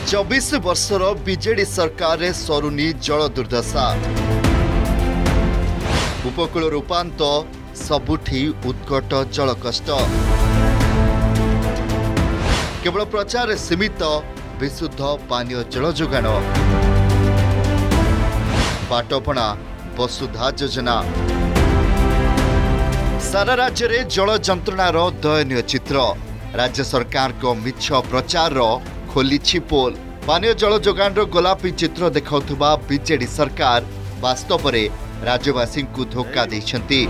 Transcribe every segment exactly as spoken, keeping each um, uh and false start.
चौबीस वर्षर बीजेडी सरकार रे सरुनी जल दुर्दशा उपकूल रूपांत सबुठी उत्कट जल कष्ट केवल प्रचार सीमित विशुद्ध पानीय जल जोगाण बाटपणा वसुधा योजना सारा राज्य में जल जंत्रणार दयनीय चित्र राज्य सरकार को मिछ प्रचार खोली पोल पानीय जल जोगाण गोलापी चित्र देखा बीजेडी सरकार वास्तव में राज्यवासी को धोखा देछंती।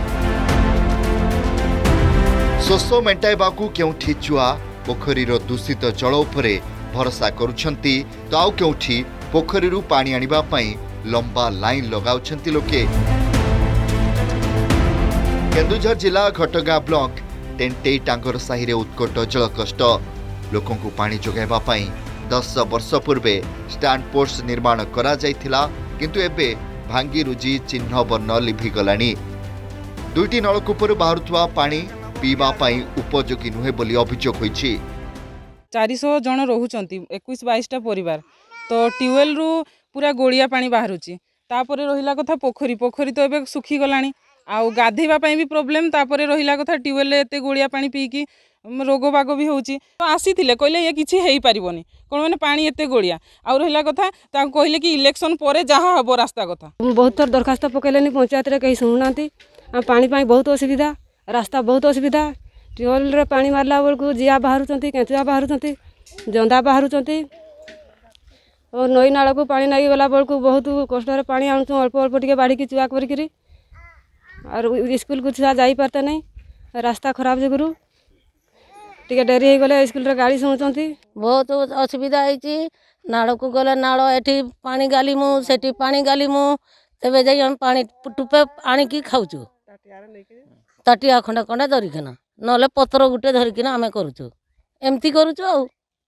शोष मेटाइबा केउठी चुआ पोखरीर दूषित जल उपरे भरोसा करुछंती तो आउ केउठी पोखरीरू पानी आनिबा पई लंबा लाइन लगाउछंती लोके। केन्दुझर जिला घटगां ब्लॉक टेंटे टांगर साहिरे उत्कट जल कष्ट लोकों को पानी जोगाइबा पई दस वर्ष पूर्वे स्टैंड पोस्ट निर्माण करा जायथिला किंतु एबे भांगी रुजी चिन्ह वर्ण लिभि गलानी। दुईटी नलकूपर बाहरुवा पानी पीवा पई उपयोगी नुहे बोली अभियोग होईछि। चार सौ जन रहुचंती इक्कीस बाईस टा परिवार तो ट्यूबवेल रु पूरा गोलिया पानी बाहरुची तापरे रहिला कथा पोखरी पोखरी तो एबे सुखी गलानी आउ गाधेबा पई भी प्रॉब्लम तापरे रहिला कथा ट्यूबवेल एते गोलिया पानी पीकी रोग बाग भी होची तो आसीथिले कहले ये किछि हेई परिबोनी कोन माने पानी एते गोलिया आ रहिला कथा ता कहले कि इलेक्शन परे जहा हबो रास्ता कथा बहुत थर दरखास्त पकेलेनी पंचायत रे कहीं सुनुनांती पानी पाई बहुत असुविधा रास्ता बहुत असुविधा ट्यूबवेल रे पानी मारला बेलू जिया बाहरुचंती केंचुआ बाहरुचंती जंदा बाहरुचंती और नई नाल को पानी नागी गला बेलू बहुत कष्ट पानी आणु अल्प अल्प टिके बाढ़ी की चुआ करी और स्कूल को छुआ जाई पारते नहीं रास्ता खराब जगरू टिके डेरी हो गले स्कूल रे गाड़ी शुणुचंती बहुत असुविधा होईची नाड़ को गले नाड़ एठी पानी गाली मु सेठी पानी गाली मु तेबे जाई हम पानी टुपे आनी की खाउचु ताटिया खंडे खंडे धरिकिना नले पत्र गुटे धरिकिना आमे करूचु एमती करूचु आ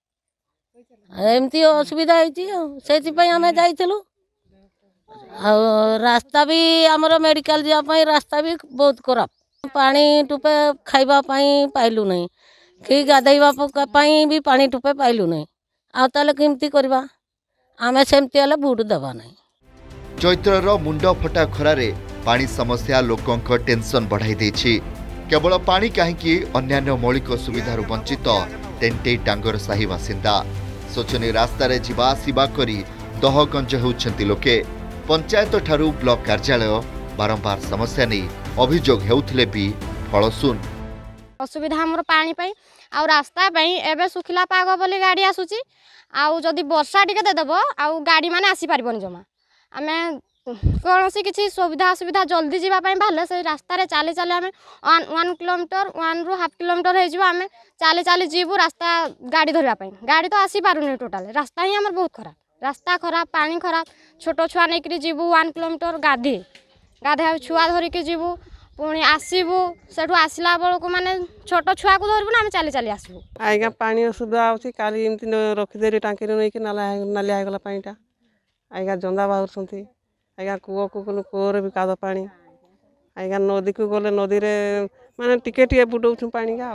एमती असुविधा होईची सेति पई आमे जाइथिलु आ रास्ता भी हमर मेडिकल जिया पई रास्ता भी बहुत खराब पानी टुपे खाइबा पई पाइलु नहीं कि गाधैबा पई भी पानी टुपे पाइलु नहीं आ ताले केमती करबा आमे सेमती हले भोट देबा नहीं। चैत्रर मुंड फटा खरारे पानी समस्या लोकों टेंशन बढ़ाई देछि केवल पानी कहीं अन्यान्य मौलिक सुविधार वंचित टेंटे टांगर साही बासिंदा शोचनीय रास्ता रे जीवा आसिबा करी दहगंज होउछंती लोके पंचायत ठारू ब्लॉक कार्यालय बारंबार समस्या नहीं अभियोग हेउथिले भी फलशून असुविधा हमर पानी पाई आ रास्ता पाई एबे सुखिला पाग बोली गाड़ी आसुची आउ जदी वर्षा टिके दे देबो आउ गाड़ी माने आसी पारिबोनी जमा आमे कोनोसी किछि सुविधा सुविधा जल्दी जीवा पाई भाले से रास्ता रे चाली चाली आमे वन किलोमीटर वन रु हाफ किलोमीटर हे जीवा आमे चाली चाली जीवु रास्ता गाड़ी धरबा पाई गाड़ी तो आसी पारुनी टोटल रास्ता ही हमर बहुत खराब रास्ता खराब पानी खराब छोटो छुआ नै करी जीवु वन किलोमीटर गाधी गाधा छुआ धरि के जीवु पुणी आसबू सेठू आसला बेलू माने छोट छुआ को धरबू ना चली चली आसबू आज्ञा पानी असुविधा होची काली एमती रखिदेली टांकी नहीं कि नाला नालिया होगला पानीटा आज्ञा जंदा बाहर आज्ञा कूओ को गलु कूओ भी काद पानी आज्ञा नदी को गले नदी रे माने टिके टिके बुडौछु पानी का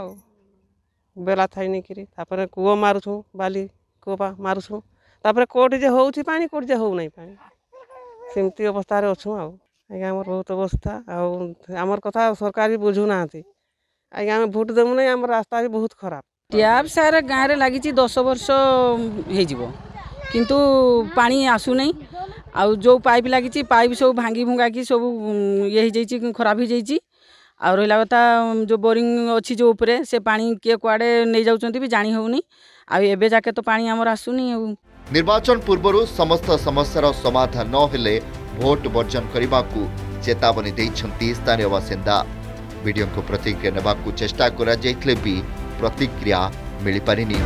बेला थाई नहीं करी तापर कूओ मारुछु बाली कूओ मारुछु तापर कोठी जे होउची पानी कोठी जे हो नहीं पानी सेमती अवस्था रे अछु आ आज्ञा आमर बहुत अवस्था आमर कथा सरकार भी बुझू ना आज्ञा आम भोट देमु नहीं आम रास्ता भी बहुत खराब ट्याप सार गाँव में लगी दस वर्ष हो किंतु पानी आसु नहीं आउ जो पाइप लगी पाइप सब भांगी भुंगा की सब ये खराब हो जाइए आ रहा कथा जो बोरिंग अच्छी जो उपरे से पानी किए कुआड़े नहीं जाउछंती भी जानी होनी आ एबे जाके तो पानी आमर आसुनी। निर्वाचन पूर्व समस्त समस्यार समाधान न हेले भोट वर्जन करने को चेतावनी देइछंती स्थानीय बासिंदा वीडियो को प्रतिक्रिया नेबाकू चेष्टा करा जाइथिले भी प्रतिक्रिया मिली पारिनी।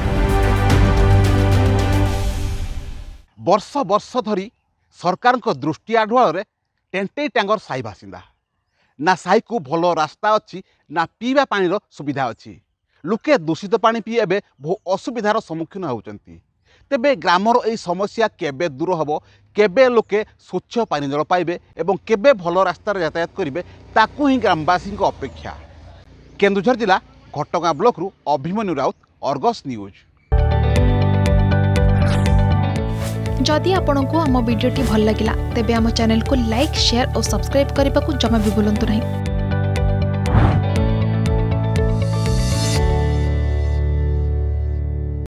वर्ष वर्ष धरी सरकार को दृष्टि आढ़ुआल टेंटे टांगर साही बासिंदा ना साही को भल रास्ता अच्छी ना पीवा पानी सुविधा अच्छी लोके दूषित पानी पी एबे बहु असुविधार सम्मुखीन होउचंती तेबे ग्रामर यही समस्या केबे दूर हम केबे लोके स्वच्छ पानी जल पाइबे एवं केबे भल रास्तार यातायात करेंगे ताकू ही ग्रामवासी अपेक्षा। केन्दुझर जिला घटगां ब्लॉक रु अभिमन्यु राउत, अर्गस न्यूज। जदि आपंक आम भिडी भल लगा तेब आम चैनल को लाइक शेयर और सब्सक्राइब करने को जमा भी भूलु नहीं।